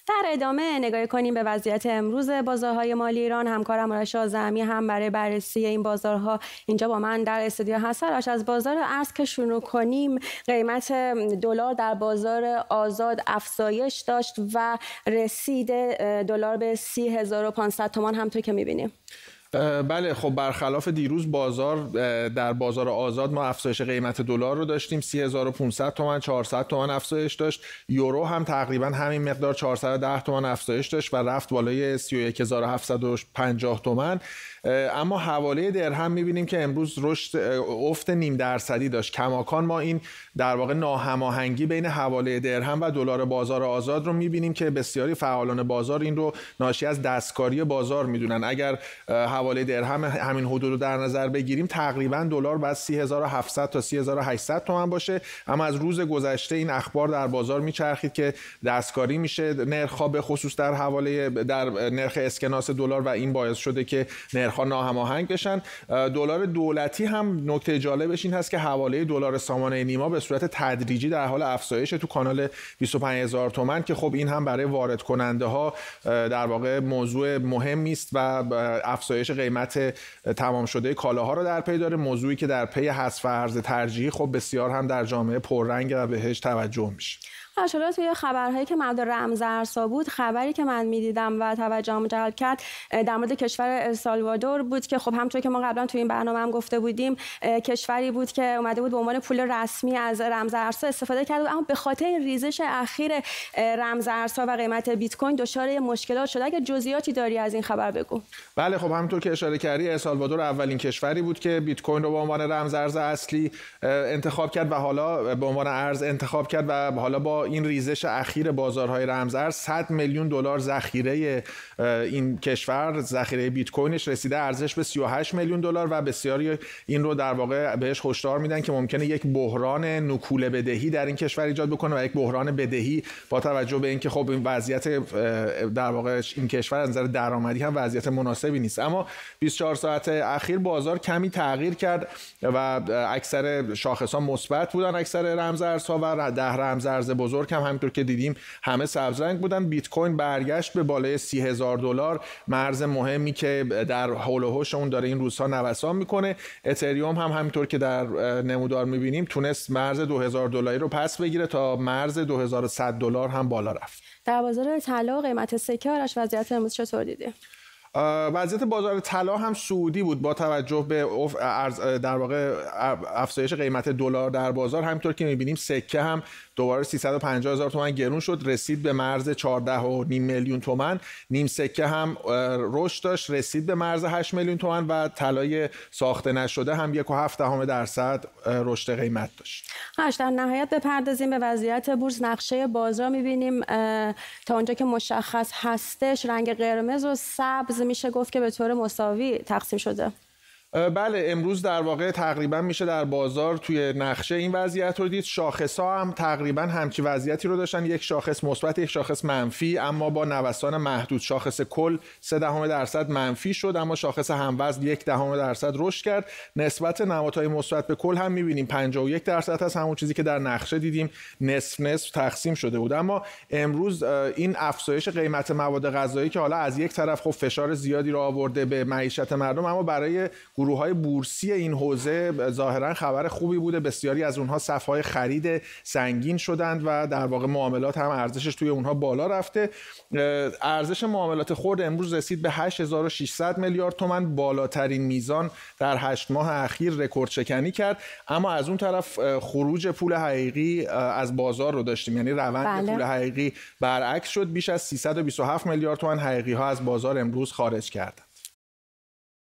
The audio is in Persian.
در ادامه نگاه کنیم به وضعیت امروز بازارهای مالی ایران. همکارم آرش آذرمی هم برای بررسی این بازارها اینجا با من در استودیو هست. آرش، از بازار ارز که شروع کنیم، قیمت دلار در بازار آزاد افزایش داشت و رسید دلار به 30,500 تومان همونطور که می‌بینیم. بله، خب برخلاف دیروز در بازار آزاد ما افزایش قیمت دلار رو داشتیم. 30,500 تومان، 400 تومان افزایش داشت. یورو هم تقریبا همین مقدار 410 تومان افزایش داشت و رفت بالای 31,750 تومان. اما حواله درهم می‌بینیم که امروز رشد افت نیم درصدی داشت. کماکان ما این در واقع ناهماهنگی بین حواله درهم و دلار بازار آزاد رو می‌بینیم که بسیاری فعالان بازار این رو ناشی از دستکاری بازار می‌دونن. اگر حواله درهم همین حدود رو در نظر بگیریم، تقریبا دلار باید 30,700 تا 30,800 تومان باشه. اما از روز گذشته این اخبار در بازار میچرخید که دستکاری میشه نرخ‌ها، به خصوص در نرخ اسکناس دلار، و این باعث شده که نرخ‌ها ناهماهنگ بشن. دلار دولتی هم نکته جالبش این هست که حواله دلار سامانه نیما به صورت تدریجی در حال افزایش تو کانال 25,000 تومان که خب این هم برای وارد کننده ها در واقع موضوع مهمی است و افزایش قیمت تمام شده کالاها رو در پی داره. موضوعی که در پی حذف ارز ترجیحی خب بسیار هم در جامعه پررنگ و بهش توجه میشه. حالا توی خبرهایی که مربوط رمز ارزها بود، خبری که من میدیدم و توجهم جلب کرد در مورد کشور السالوادور بود که خب همونطور که ما قبلا توی این برنامه هم گفته بودیم، کشوری بود که اومده بود به عنوان پول رسمی از رمز ارزها استفاده کرد، اما به خاطر این ریزش اخیر رمز ارزها و قیمت بیت کوین دچار مشکلات شده. اگه جزئیاتی داری از این خبر بگو. بله، خب همونطور که اشاره کردی، السالوادور اولین کشوری بود که بیت کوین رو به عنوان رمز ارز اصلی انتخاب کرد و حالا به عنوان ارز انتخاب کرد و حالا با این ریزش اخیر بازارهای رمز ارز 100 میلیون دلار ذخیره این کشور، ذخیره بیت کوینش رسیده ارزش به 38 میلیون دلار و بسیاری این رو در واقع بهش هشدار میدن که ممکنه یک بحران نکول بدهی در این کشور ایجاد بکنه و یک بحران بدهی با توجه به اینکه خب این وضعیت در واقع این کشور از نظر درآمدی هم وضعیت مناسبی نیست. اما 24 ساعت اخیر بازار کمی تغییر کرد و اکثر شاخص‌ها مثبت بودن، اکثر رمز ارزها، و 10 رمز ارز بزرگ هم همونطور که دیدیم همه سبز رنگ بودن. بیت کوین برگشت به بالای 30,000 دلار، مرز مهمی که در حول و حوش اون داره این روزها نوسان میکنه. اتریوم هم همونطور که در نمودار میبینیم تونست مرز 2000 دلاری رو پس بگیره تا مرز 2100 دلار هم بالا رفت. در بازار طلا قیمت سکه، آرش، وضعیت امروز چطور دیدی؟ وضعیت بازار طلا هم صعودی بود با توجه به در واقع افزایش قیمت دلار در بازار. همینطور که می‌بینیم سکه هم دوباره 350,000 تومان گرون شد، رسید به مرز 14.5 میلیون تومان. نیم سکه هم رشد داشت، رسید به مرز 8 میلیون تومان و طلای ساخته نشده هم 1.7% رشد قیمت داشت. در نهایت بپردازیم به وضعیت بورس. نقشه بازار می‌بینیم تا اونجا که مشخص هستش رنگ قرمز و سبز میشه گفت که به طور مساوی تقسیم شده. بله، امروز در واقع تقریبا میشه در بازار توی نقشه این وضعیت رو دید. شاخص‌ها هم تقریبا همچین وضعیتی رو داشتن، یک شاخص مثبت، یک شاخص منفی، اما با نوسان محدود. شاخص کل 0.3% منفی شد، اما شاخص هموزن 0.1% رشد کرد. نسبت نمادهای مثبت به کل هم می‌بینیم 51% هست، همون چیزی که در نقشه دیدیم، نصف نصف تقسیم شده بود. اما امروز این افزایش قیمت مواد غذایی که حالا از یک طرف خب فشار زیادی رو آورده به معیشت مردم، اما برای گروه‌های بورسی این حوزه ظاهراً خبر خوبی بوده. بسیاری از اونها صف‌های خرید سنگین شدند و در واقع معاملات هم ارزشش توی اونها بالا رفته. ارزش معاملات خرد امروز رسید به 8600 میلیارد تومان، بالاترین میزان در 8 ماه اخیر رکورد شکنی کرد. اما از اون طرف خروج پول حقیقی از بازار رو داشتیم، یعنی روند پول حقیقی برعکس شد. بیش از 327 میلیارد تومان حقیقی ها از بازار امروز خارج کردند.